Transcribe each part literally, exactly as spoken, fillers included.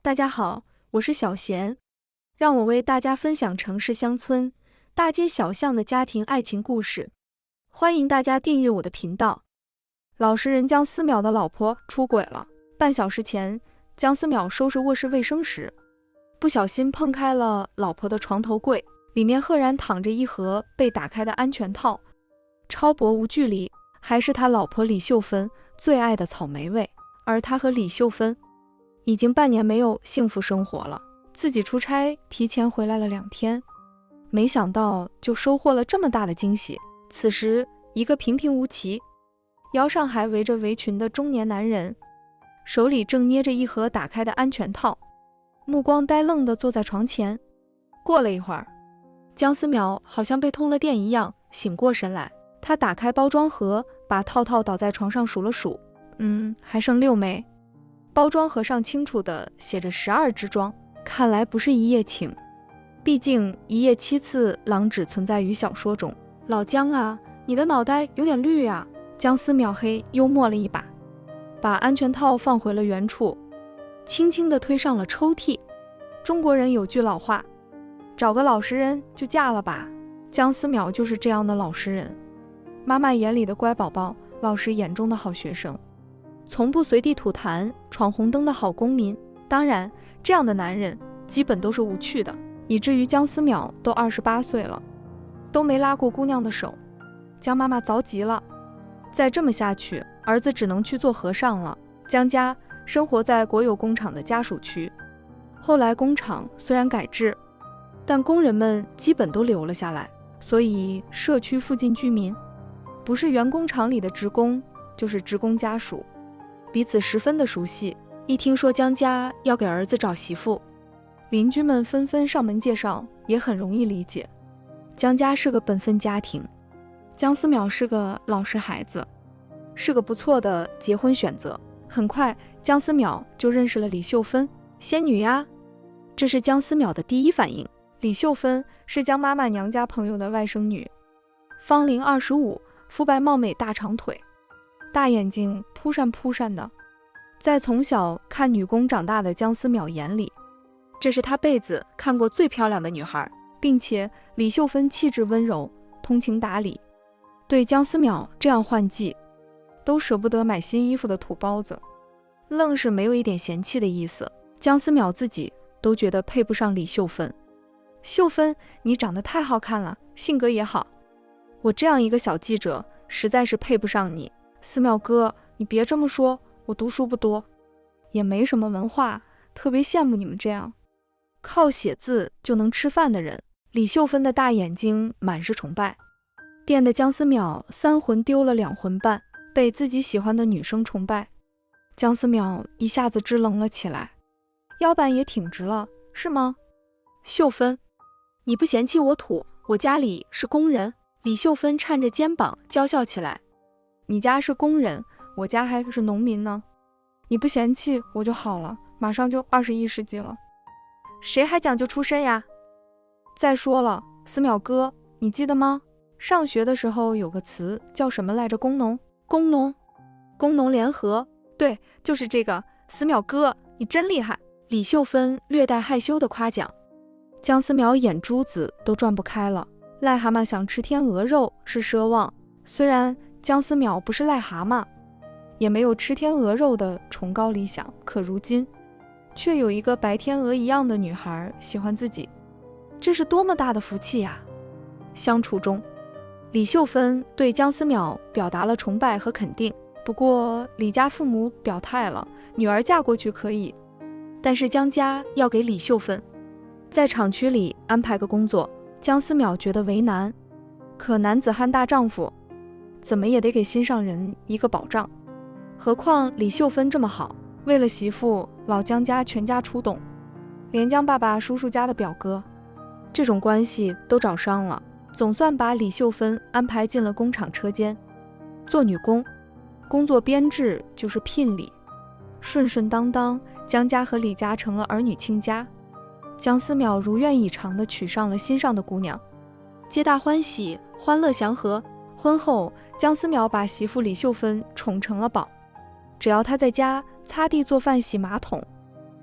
大家好，我是小贤，让我为大家分享城市乡村、大街小巷的家庭爱情故事。欢迎大家订阅我的频道。老实人姜思邈的老婆出轨了。半小时前，姜思邈收拾卧室卫生时，不小心碰开了老婆的床头柜，里面赫然躺着一盒被打开的安全套，超薄无距离，还是他老婆李秀芬最爱的草莓味。而他和李秀芬已经半年没有幸福生活了，自己出差提前回来了两天，没想到就收获了这么大的惊喜。此时，一个平平无奇、腰上还围着围裙的中年男人，手里正捏着一盒打开的安全套，目光呆愣地坐在床前。过了一会儿，姜思邈好像被通了电一样醒过神来，他打开包装盒，把套套倒在床上数了数，嗯，还剩六枚。包装盒上清楚地写着十二支装，看来不是一夜情，毕竟一夜七次狼只存在于小说中。老姜啊，你的脑袋有点绿啊！姜思邈嘿幽默了一把，把安全套放回了原处，轻轻地推上了抽屉。中国人有句老话，找个老实人就嫁了吧。姜思邈就是这样的老实人，妈妈眼里的乖宝宝，老师眼中的好学生，从不随地吐痰、闯红灯的好公民。当然，这样的男人基本都是无趣的，以至于姜思邈都二十八岁了，都没拉过姑娘的手。姜妈妈着急了，再这么下去，儿子只能去做和尚了。姜家生活在国有工厂的家属区，后来工厂虽然改制，但工人们基本都留了下来，所以社区附近居民不是原工厂里的职工，就是职工家属，彼此十分的熟悉。一听说姜家要给儿子找媳妇，邻居们纷纷上门介绍，也很容易理解。姜家是个本分家庭，姜思邈是个老实孩子，是个不错的结婚选择。很快，姜思邈就认识了李秀芬，仙女呀！这是姜思邈的第一反应。李秀芬是姜妈妈娘家朋友的外甥女，芳龄二十五，肤白貌美，大长腿，大眼睛扑闪扑闪的。在从小看女工长大的姜思邈眼里，这是他辈子看过最漂亮的女孩，并且李秀芬气质温柔，通情达理，对姜思邈这样换季都舍不得买新衣服的土包子，愣是没有一点嫌弃的意思。姜思邈自己都觉得配不上李秀芬。秀芬，你长得太好看了，性格也好，我这样一个小记者实在是配不上你。思邈哥，你别这么说，我读书不多，也没什么文化，特别羡慕你们这样靠写字就能吃饭的人。李秀芬的大眼睛满是崇拜，电得姜思邈三魂丢了两魂半，被自己喜欢的女生崇拜，姜思邈一下子支棱了起来，腰板也挺直了，是吗？秀芬，你不嫌弃我土，我家里是工人。李秀芬颤着肩膀娇笑起来，你家是工人，我家还是农民呢，你不嫌弃我就好了，马上就二十一世纪了，谁还讲究出身呀？再说了，思邈哥，你记得吗？上学的时候有个词叫什么来着？工农工农工农联合，对，就是这个。思邈哥，你真厉害！李秀芬略带害羞的夸奖。姜思邈眼珠子都转不开了，癞蛤蟆想吃天鹅肉是奢望，虽然姜思邈不是癞蛤蟆，也没有吃天鹅肉的崇高理想，可如今却有一个白天鹅一样的女孩喜欢自己，这是多么大的福气呀！相处中，李秀芬对姜思邈表达了崇拜和肯定，不过李家父母表态了，女儿嫁过去可以，但是姜家要给李秀芬在厂区里安排个工作。姜思邈觉得为难，可男子汉大丈夫，怎么也得给心上人一个保障，何况李秀芬这么好，为了媳妇，老姜家全家出动，连姜爸爸叔叔家的表哥，这种关系都找上了，总算把李秀芬安排进了工厂车间做女工，工作编制就是聘礼，顺顺当当，姜家和李家成了儿女亲家。姜思邈如愿以偿地娶上了心上的姑娘，皆大欢喜，欢乐祥和。婚后，姜思邈把媳妇李秀芬宠成了宝，只要她在家擦地做饭洗马桶，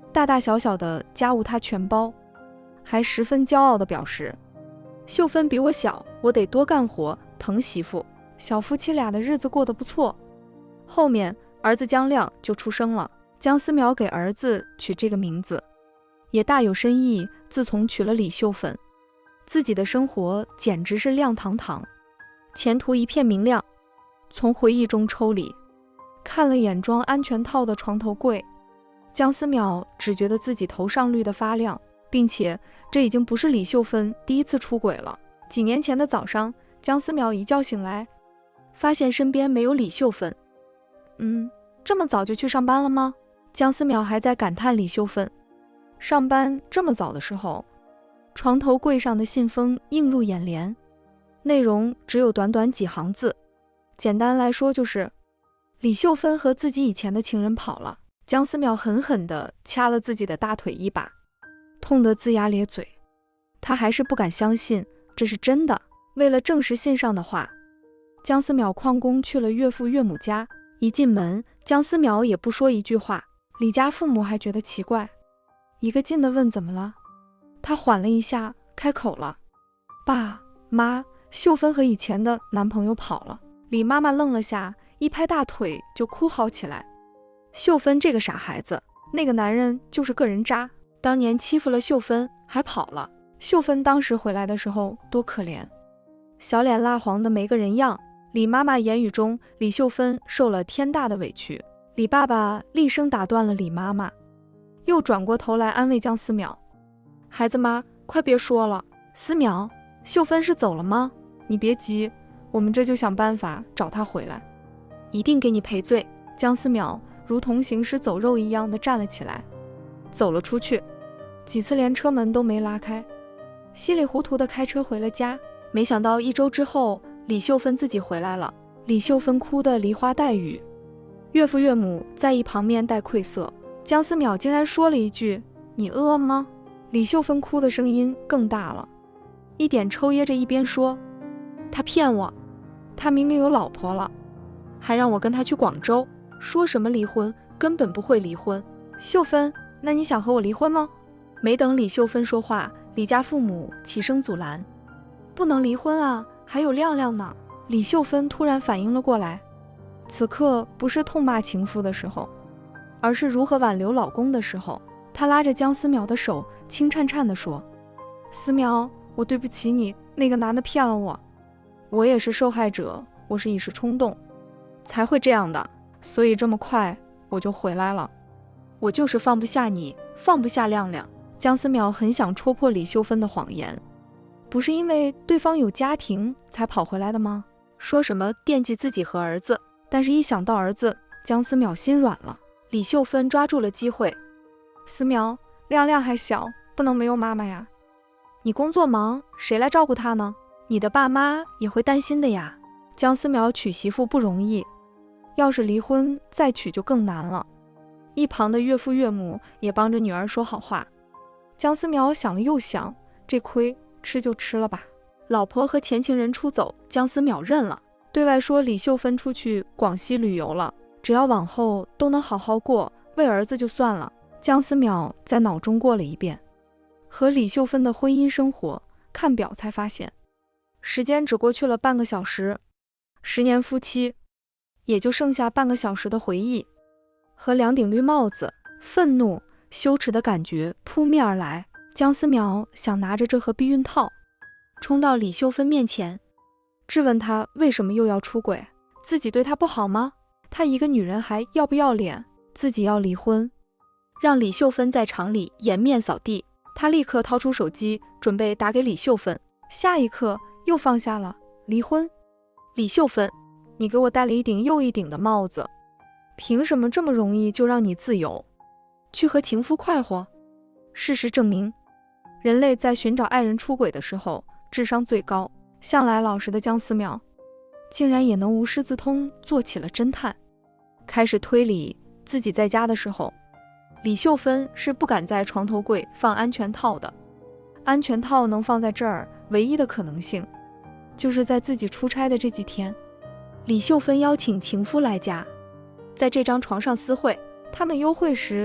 大大小小的家务他全包，还十分骄傲地表示：秀芬比我小，我得多干活，疼媳妇。小夫妻俩的日子过得不错。后面儿子姜亮就出生了，姜思邈给儿子取这个名字也大有深意。自从娶了李秀芬，自己的生活简直是亮堂堂，前途一片明亮。从回忆中抽离，看了眼装安全套的床头柜，姜思邈只觉得自己头上绿得发亮，并且这已经不是李秀芬第一次出轨了。几年前的早上，姜思邈一觉醒来，发现身边没有李秀芬。嗯，这么早就去上班了吗？姜思邈还在感叹李秀芬上班这么早的时候，床头柜上的信封映入眼帘，内容只有短短几行字，简单来说就是李秀芬和自己以前的情人跑了。姜思邈狠狠地掐了自己的大腿一把，痛得龇牙咧嘴。他还是不敢相信这是真的。为了证实信上的话，姜思邈旷工去了岳父岳母家。一进门，姜思邈也不说一句话。李家父母还觉得奇怪，一个劲地问怎么了。他缓了一下，开口了：爸妈，秀芬和以前的男朋友跑了。李妈妈愣了下，一拍大腿就哭嚎起来。秀芬这个傻孩子，那个男人就是个人渣，当年欺负了秀芬还跑了。秀芬当时回来的时候多可怜，小脸蜡黄的没个人样。李妈妈言语中，李秀芬受了天大的委屈。李爸爸厉声打断了李妈妈，又转过头来安慰姜思邈：孩子妈，快别说了。思邈，秀芬是走了吗？你别急，我们这就想办法找她回来，一定给你赔罪。姜思邈如同行尸走肉一样的站了起来，走了出去，几次连车门都没拉开，稀里糊涂的开车回了家。没想到一周之后，李秀芬自己回来了。李秀芬哭得梨花带雨，岳父岳母在一旁面带愧色。姜思邈竟然说了一句：你饿吗？李秀芬哭的声音更大了，一点抽噎着一边说：他骗我，他明明有老婆了，还让我跟他去广州，说什么离婚，根本不会离婚。秀芬，那你想和我离婚吗？没等李秀芬说话，李家父母起声阻拦：不能离婚啊，还有亮亮呢。李秀芬突然反应了过来，此刻不是痛骂情夫的时候，而是如何挽留老公的时候。她拉着姜思邈的手，轻颤颤地说：思邈，我对不起你，那个男的骗了我，我也是受害者，我是一时冲动才会这样的，所以这么快我就回来了。我就是放不下你，放不下亮亮。姜思邈很想戳破李秀芬的谎言，不是因为对方有家庭才跑回来的吗？说什么惦记自己和儿子，但是一想到儿子，姜思邈心软了。李秀芬抓住了机会：思邈，亮亮还小，不能没有妈妈呀，你工作忙，谁来照顾他呢？你的爸妈也会担心的呀。姜思邈娶媳妇不容易，要是离婚再娶就更难了。一旁的岳父岳母也帮着女儿说好话。姜思邈想了又想，这亏吃就吃了吧。老婆和前情人出走，姜思邈认了，对外说李秀芬出去广西旅游了，只要往后都能好好过，为儿子就算了。姜思邈在脑中过了一遍和李秀芬的婚姻生活，看表才发现时间只过去了半个小时，十年夫妻也就剩下半个小时的回忆和两顶绿帽子。愤怒羞耻的感觉扑面而来，姜思邈想拿着这盒避孕套冲到李秀芬面前，质问她为什么又要出轨，自己对她不好吗？她一个女人还要不要脸？自己要离婚，让李秀芬在厂里颜面扫地。他立刻掏出手机准备打给李秀芬，下一刻又放下了。离婚？李秀芬，你给我戴了一顶又一顶的帽子，凭什么这么容易就让你自由，去和情夫快活？事实证明，人类在寻找爱人出轨的时候智商最高。向来老实的姜思邈竟然也能无师自通，做起了侦探，开始推理自己在家的时候，李秀芬是不敢在床头柜放安全套的。安全套能放在这儿，唯一的可能性就是在自己出差的这几天，李秀芬邀请情夫来家，在这张床上私会。他们幽会时，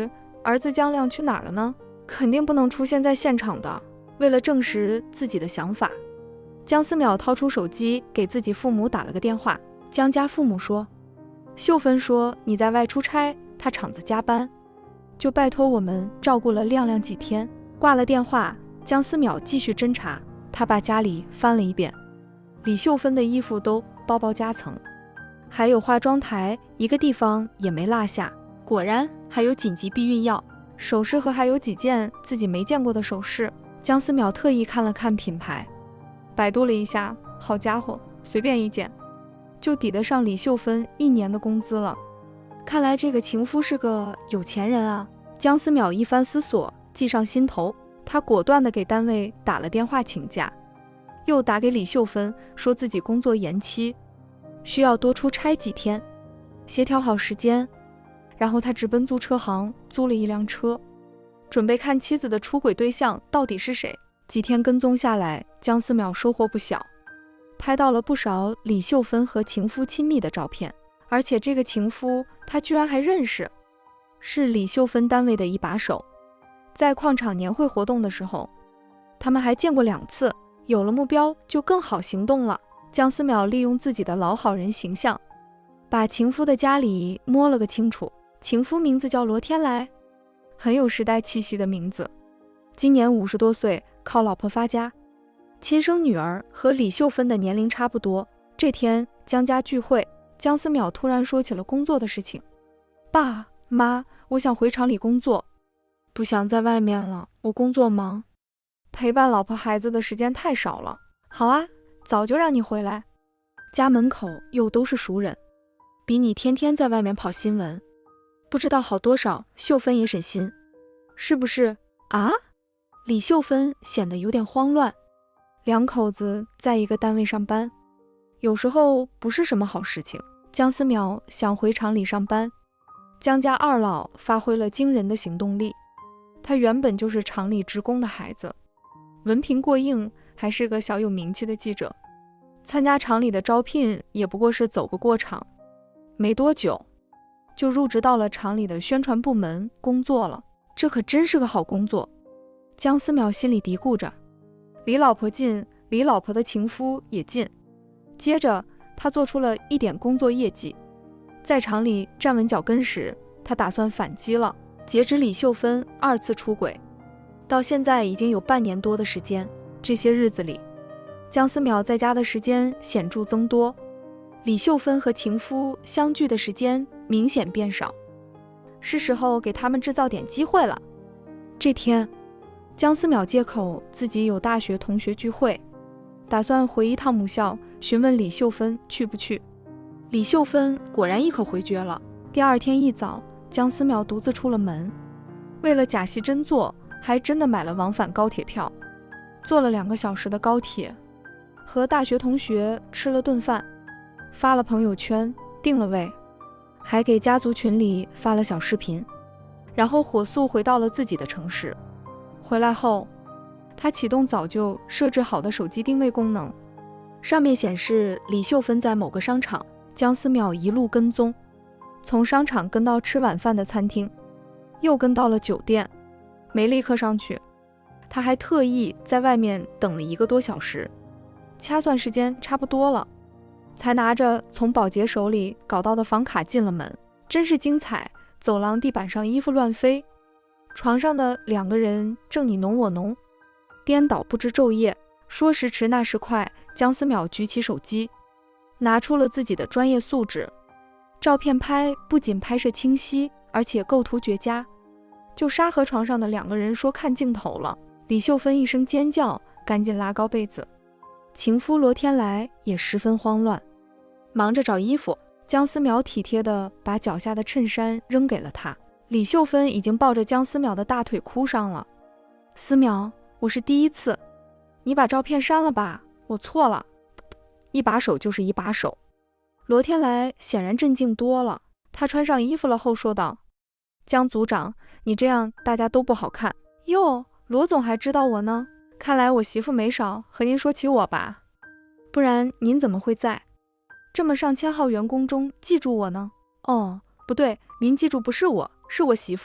儿子江亮去哪儿了呢？肯定不能出现在现场的。为了证实自己的想法，江思邈掏出手机给自己父母打了个电话。江家父母说，秀芬说你在外出差，她厂子加班，就拜托我们照顾了亮亮几天。挂了电话，江思邈继续侦查，他把家里翻了一遍，李秀芬的衣服都包包夹层，还有化妆台，一个地方也没落下。果然还有紧急避孕药、首饰和还有几件自己没见过的首饰。江思邈特意看了看品牌，百度了一下，好家伙，随便一件就抵得上李秀芬一年的工资了。看来这个情夫是个有钱人啊。江思邈一番思索，计上心头，他果断地给单位打了电话请假，又打给李秀芬，说自己工作延期，需要多出差几天，协调好时间。然后他直奔租车行租了一辆车，准备看妻子的出轨对象到底是谁。几天跟踪下来，江思邈收获不小，拍到了不少李秀芬和情夫亲密的照片，而且这个情夫他居然还认识，是李秀芬单位的一把手。在矿场年会活动的时候，他们还见过两次。有了目标就更好行动了。江思邈利用自己的老好人形象，把情夫的家里摸了个清楚。情夫名字叫罗天来，很有时代气息的名字，今年五十多岁，靠老婆发家，亲生女儿和李秀芬的年龄差不多。这天江家聚会，江思邈突然说起了工作的事情。爸妈，我想回厂里工作，不想在外面了，我工作忙，陪伴老婆孩子的时间太少了。好啊，早就让你回来，家门口又都是熟人，比你天天在外面跑新闻不知道好多少。秀芬也省心，是不是啊？李秀芬显得有点慌乱。两口子在一个单位上班，有时候不是什么好事情。江思邈想回厂里上班，江家二老发挥了惊人的行动力。他原本就是厂里职工的孩子，文凭过硬，还是个小有名气的记者，参加厂里的招聘也不过是走个过场，没多久就入职到了厂里的宣传部门工作了。这可真是个好工作，江思邈心里嘀咕着。离老婆近，离老婆的情夫也近。接着他做出了一点工作业绩，在厂里站稳脚跟时，他打算反击了。截止李秀芬二次出轨到现在已经有半年多的时间，这些日子里江思邈在家的时间显著增多，李秀芬和情夫相聚的时间明显变少，是时候给他们制造点机会了。这天江思邈借口自己有大学同学聚会，打算回一趟母校询问李秀芬去不去。李秀芬果然一口回绝了。第二天一早，江思邈独自出了门，为了假戏真做，还真的买了往返高铁票，坐了两个小时的高铁，和大学同学吃了顿饭，发了朋友圈，定了位，还给家族群里发了小视频，然后火速回到了自己的城市。回来后，他启动早就设置好的手机定位功能，上面显示李秀芬在某个商场。江思邈一路跟踪，从商场跟到吃晚饭的餐厅，又跟到了酒店，没立刻上去，他还特意在外面等了一个多小时，掐算时间差不多了，才拿着从保洁手里搞到的房卡进了门。真是精彩，走廊地板上衣服乱飞，床上的两个人正你侬我侬，颠倒不知昼夜。说时迟那时快，江思邈举起手机，拿出了自己的专业素质，照片拍不仅拍摄清晰，而且构图绝佳，就沙河床上的两个人说看镜头了。李秀芬一声尖叫，赶紧拉高被子，情夫罗天来也十分慌乱，忙着找衣服。江思邈体贴地把脚下的衬衫扔给了他。李秀芬已经抱着江思邈的大腿哭上了。思邈，我是第一次，你把照片删了吧，我错了。一把手就是一把手。罗天来显然镇静多了，他穿上衣服了后说道：江组长，你这样大家都不好看。哟，罗总还知道我呢，看来我媳妇没少和您说起我吧，不然您怎么会在这么上千号员工中记住我呢？哦，不对，您记住不是我，是我媳妇。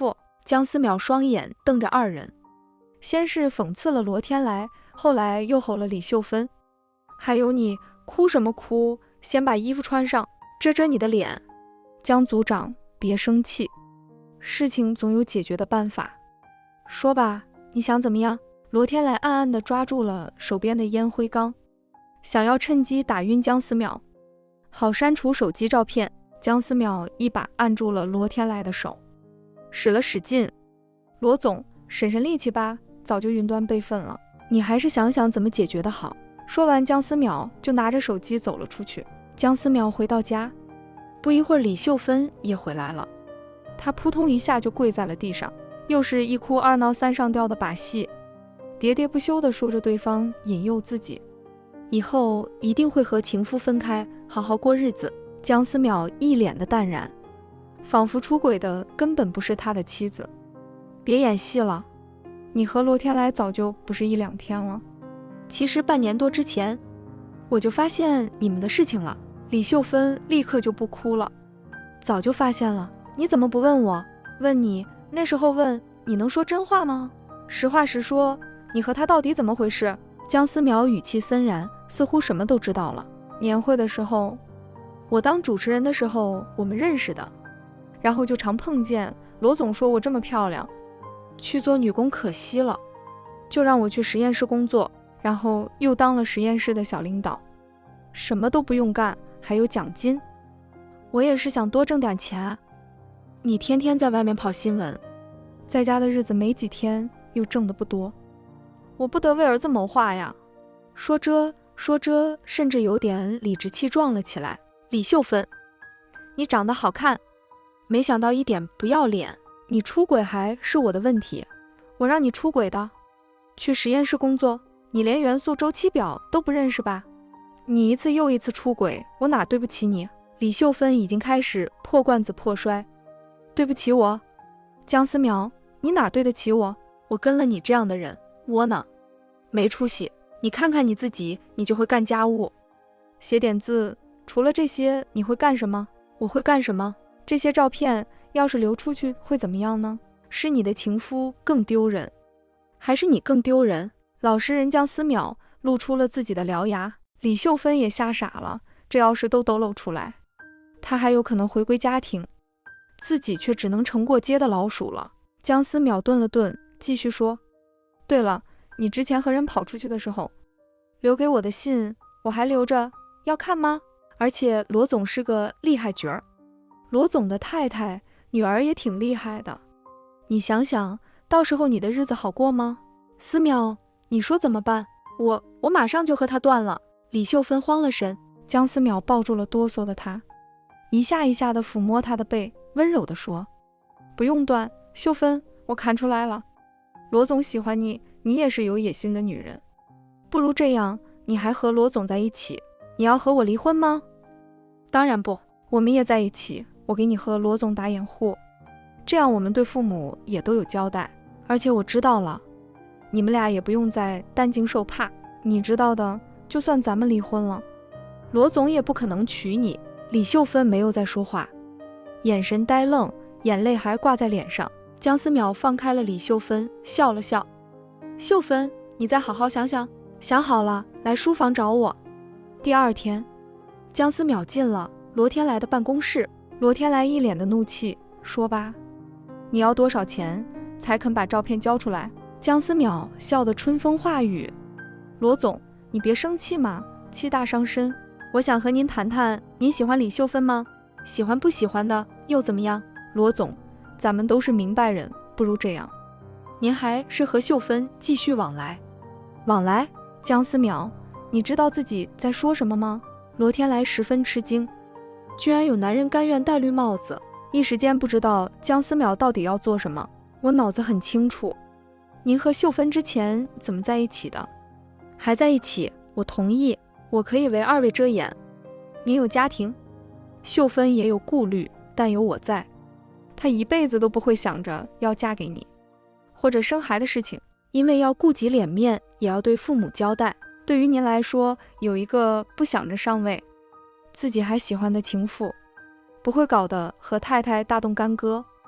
姜思邈双眼瞪着二人，先是讽刺了罗天来，后来又吼了李秀芬。还有你，哭什么哭？先把衣服穿上，遮遮你的脸。姜组长，别生气，事情总有解决的办法。说吧，你想怎么样？罗天来暗暗地抓住了手边的烟灰缸，想要趁机打晕姜思邈，好删除手机照片。姜思邈一把按住了罗天来的手，使了使劲。罗总，省省力气吧，早就云端备份了，你还是想想怎么解决的好。说完，姜思邈就拿着手机走了出去。姜思邈回到家，不一会儿，李秀芬也回来了。她扑通一下就跪在了地上，又是一哭二闹三上吊的把戏，喋喋不休地说着对方引诱自己，以后一定会和情夫分开，好好过日子。姜思邈一脸的淡然，仿佛出轨的根本不是他的妻子。别演戏了，你和罗天来早就不是一两天了，其实半年多之前我就发现你们的事情了。李秀芬立刻就不哭了，早就发现了，你怎么不问我？问你，那时候问你能说真话吗？实话实说，你和他到底怎么回事？姜思邈语气森然，似乎什么都知道了。年会的时候，我当主持人的时候我们认识的，然后就常碰见。罗总说我这么漂亮，去做女工可惜了，就让我去实验室工作，然后又当了实验室的小领导，什么都不用干，还有奖金。我也是想多挣点钱。你天天在外面跑新闻，在家的日子没几天，又挣得不多，我不得为儿子谋划呀。说着说着，甚至有点理直气壮了起来。李秀芬，你长得好看，没想到一点不要脸。你出轨还是我的问题，我让你出轨的，去实验室工作，你连元素周期表都不认识吧？你一次又一次出轨，我哪对不起你？李秀芬已经开始破罐子破摔。对不起我？姜思邈，你哪对得起我？我跟了你这样的人，窝囊，没出息。你看看你自己，你就会干家务，写点字，除了这些你会干什么？我会干什么？这些照片要是流出去会怎么样呢？是你的情夫更丢人，还是你更丢人？老实人姜思邈露出了自己的獠牙。李秀芬也吓傻了，这要是都抖露出来，她还有可能回归家庭，自己却只能成过街的老鼠了。姜思邈顿了顿，继续说，对了，你之前和人跑出去的时候留给我的信我还留着，要看吗？而且罗总是个厉害角儿，罗总的太太女儿也挺厉害的，你想想到时候你的日子好过吗？思邈，你说怎么办？我我马上就和他断了。李秀芬慌了神，姜思邈抱住了哆嗦的她，一下一下地抚摸她的背，温柔地说，不用断，秀芬，我看出来了，罗总喜欢你，你也是有野心的女人，不如这样，你还和罗总在一起，你要和我离婚吗？当然不，我们也在一起，我给你和罗总打掩护，这样我们对父母也都有交代，而且我知道了，你们俩也不用再担惊受怕，你知道的，就算咱们离婚了，罗总也不可能娶你。李秀芬没有再说话，眼神呆愣，眼泪还挂在脸上。姜思邈放开了李秀芬，笑了笑，秀芬，你再好好想想，想好了来书房找我。第二天，姜思邈进了罗天来的办公室，罗天来一脸的怒气，说吧，你要多少钱才肯把照片交出来？姜思邈笑得春风化雨，罗总，你别生气嘛，气大伤身。我想和您谈谈，您喜欢李秀芬吗？喜欢不喜欢的又怎么样？罗总，咱们都是明白人，不如这样，您还是和秀芬继续往来。往来？姜思邈，你知道自己在说什么吗？罗天来十分吃惊，居然有男人甘愿戴绿帽子，一时间不知道姜思邈到底要做什么。我脑子很清楚，您和秀芬之前怎么在一起的？还在一起，我同意，我可以为二位遮掩。您有家庭，秀芬也有顾虑，但有我在，她一辈子都不会想着要嫁给你，或者生孩的事情，因为要顾及脸面，也要对父母交代。对于您来说，有一个不想着上位，自己还喜欢的情妇，不会搞得和太太大动干戈。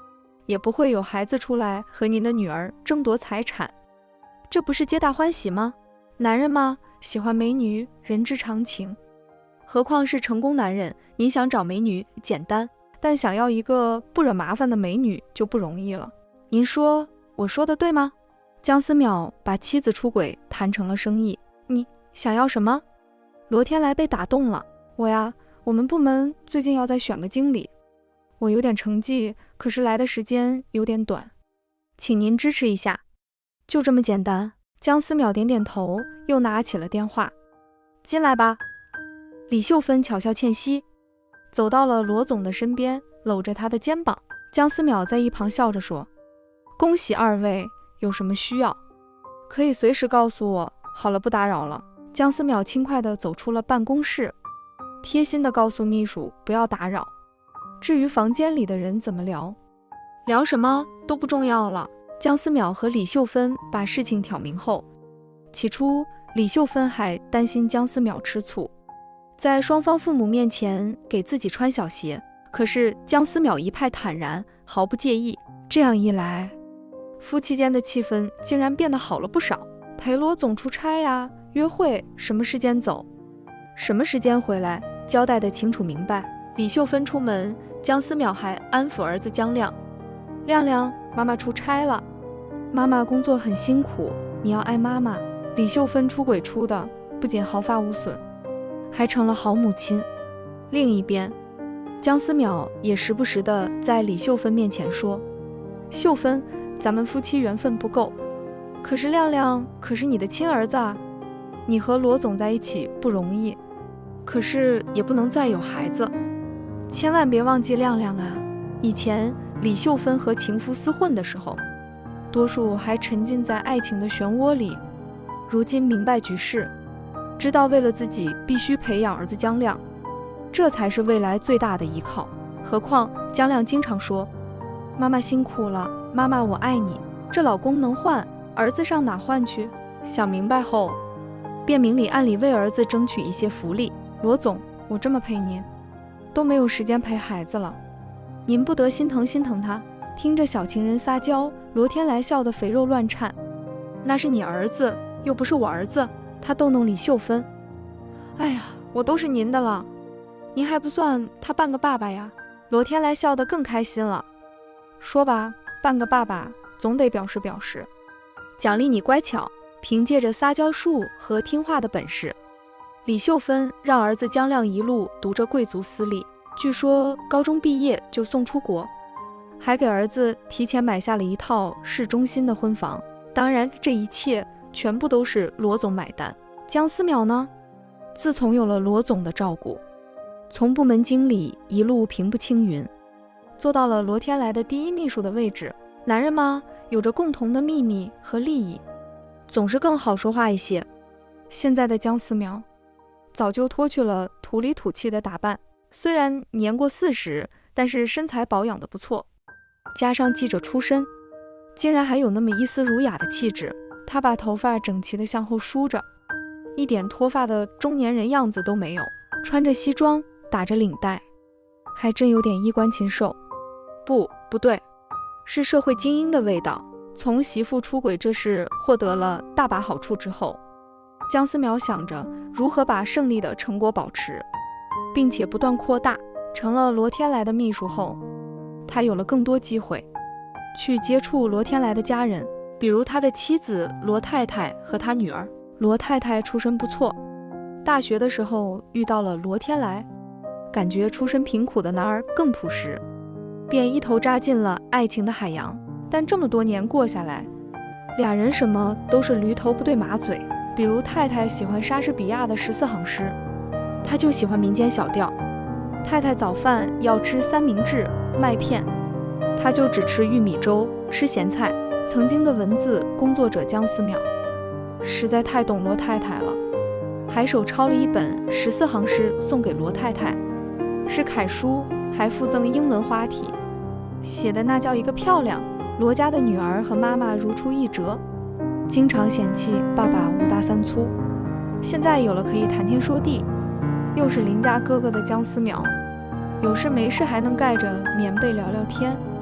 也不会有孩子出来和您的女儿争夺财产，这不是皆大欢喜吗？男人嘛，喜欢美女，人之常情。何况是成功男人，您想找美女简单，但想要一个不惹麻烦的美女就不容易了。您说我说的对吗？姜思邈把妻子出轨谈成了生意。你想要什么？罗天来被打动了。我呀，我们部门最近要再选个经理，我有点成绩，可是来的时间有点短，请您支持一下。就这么简单。姜思邈点点头，又拿起了电话。进来吧。李秀芬巧笑倩兮，走到了罗总的身边，搂着他的肩膀。姜思邈在一旁笑着说：恭喜二位，有什么需要可以随时告诉我。好了，不打扰了。姜思邈轻快地走出了办公室，贴心地告诉秘书不要打扰。至于房间里的人怎么聊，聊什么都不重要了。姜思邈和李秀芬把事情挑明后，起初李秀芬还担心姜思邈吃醋，在双方父母面前给自己穿小鞋，可是姜思邈一派坦然，毫不介意。这样一来，夫妻间的气氛竟然变得好了不少。陪罗总出差呀，约会什么时间走，什么时间回来，交代得清楚明白。李秀芬出门，姜思邈还安抚儿子姜亮：亮亮，妈妈出差了，妈妈工作很辛苦，你要爱妈妈。李秀芬出轨出的不仅毫发无损，还成了好母亲。另一边，姜思邈也时不时地在李秀芬面前说：秀芬，咱们夫妻缘分不够，可是亮亮可是你的亲儿子啊，你和罗总在一起不容易，可是也不能再有孩子，千万别忘记亮亮啊。以前李秀芬和情夫厮混的时候，多数还沉浸在爱情的漩涡里，如今明白局势，知道为了自己必须培养儿子姜亮，这才是未来最大的依靠。何况姜亮经常说：妈妈辛苦了，妈妈我爱你。这老公能换，儿子上哪换去？想明白后，便明里暗里为儿子争取一些福利。罗总，我这么陪您，都没有时间陪孩子了，您不得心疼心疼他。听着小情人撒娇，罗天来笑得肥肉乱颤。那是你儿子，又不是我儿子。他逗弄李秀芬：哎呀，我都是您的了，您还不算他半个爸爸呀。罗天来笑得更开心了。说吧，半个爸爸总得表示表示，奖励你乖巧。凭借着撒娇术和听话的本事，李秀芬让儿子姜亮一路读着贵族私立，据说高中毕业就送出国，还给儿子提前买下了一套市中心的婚房。当然，这一切全部都是罗总买单。姜思邈呢，自从有了罗总的照顾，从部门经理一路平步青云，做到了罗天来的第一秘书的位置。男人嘛，有着共同的秘密和利益，总是更好说话一些。现在的姜思邈早就脱去了土里土气的打扮，虽然年过四十，但是身材保养得不错，加上记者出身，竟然还有那么一丝儒雅的气质。他把头发整齐地向后梳着，一点脱发的中年人样子都没有，穿着西装，打着领带，还真有点衣冠禽兽。不，不对，是社会精英的味道。从媳妇出轨这事获得了大把好处之后，姜思邈想着如何把胜利的成果保持，并且不断扩大。成了罗天来的秘书后，他有了更多机会去接触罗天来的家人，比如他的妻子罗太太和他女儿。罗太太出身不错，大学的时候遇到了罗天来，感觉出身贫苦的男儿更朴实，便一头扎进了爱情的海洋。但这么多年过下来，俩人什么都是驴头不对马嘴。比如太太喜欢莎士比亚的十四行诗，他就喜欢民间小调。太太早饭要吃三明治麦片，他就只吃玉米粥，吃咸菜。曾经的文字工作者姜思邈实在太懂罗太太了，还手抄了一本十四行诗送给罗太太，是楷书，还附赠英文花体，写的那叫一个漂亮。罗家的女儿和妈妈如出一辙，经常嫌弃爸爸五大三粗。现在有了可以谈天说地，又是邻家哥哥的姜思邈，有事没事还能盖着棉被聊聊天，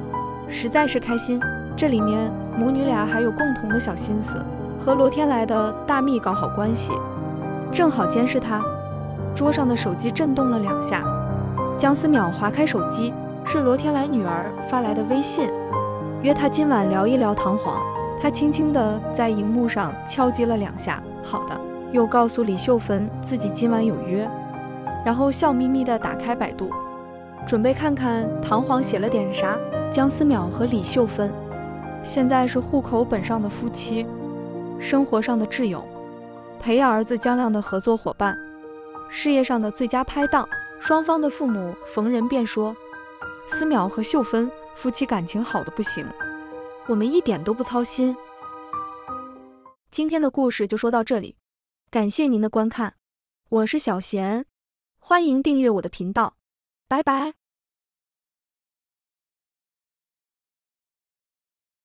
实在是开心。这里面母女俩还有共同的小心思，和罗天来的大秘搞好关系。正好监视他，桌上的手机震动了两下，姜思邈划开手机，是罗天来女儿发来的微信，约他今晚聊一聊唐璜。他轻轻地在荧幕上敲击了两下，好的，又告诉李秀芬自己今晚有约，然后笑眯眯地打开百度，准备看看唐璜写了点啥。姜思邈和李秀芬现在是户口本上的夫妻，生活上的挚友，培养儿子姜亮的合作伙伴，事业上的最佳拍档。双方的父母逢人便说，思邈和秀芬夫妻感情好的不行，我们一点都不操心。今天的故事就说到这里，感谢您的观看，我是小贤，欢迎订阅我的频道，拜拜。